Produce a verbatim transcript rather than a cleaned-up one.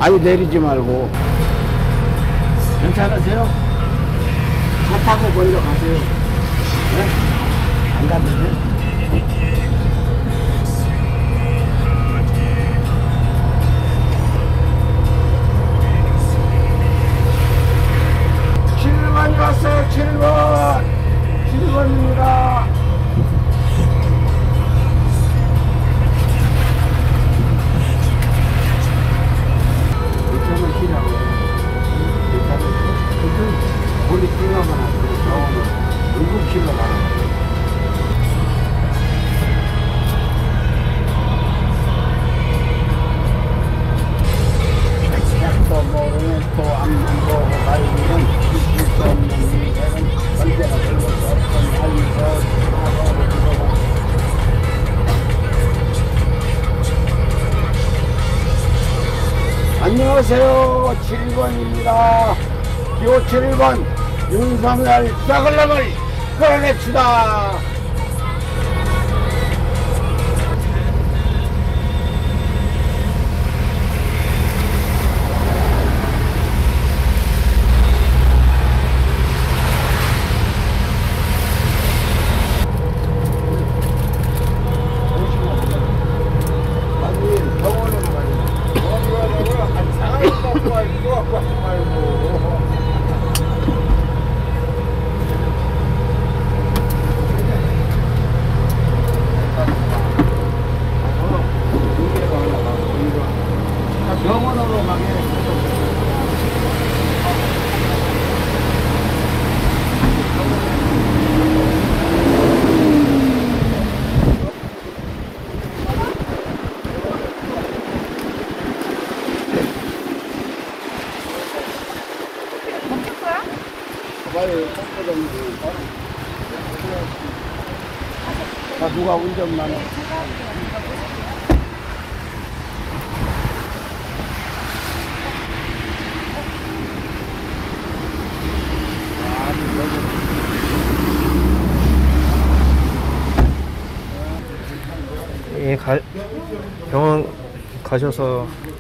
아니 내리지 말고. 괜찮으세요? 차 타고 먼저 가세요. 네? 안 가는데? 칠 번이 왔어요. 칠 번. 칠 번입니다. 이쪽은 쉬라고. 이쪽은 볼이 뚫려만 하고 저거는 응급실로 가는 거예요. 또 모르면 또 앞만 보고 가려면 있을 수 없는 일은 언제나 그럴 수 없던 알면서 사고를 들어가. 안녕하세요. 칠 번입니다. 기호 칠 번 윤석열 썩을 놈을 끌어냅시다. 병원으로 가게 멈출 거야? 빨리 컴퓨터는 다 누가 운전만 해. 예, 가, 병원 가셔서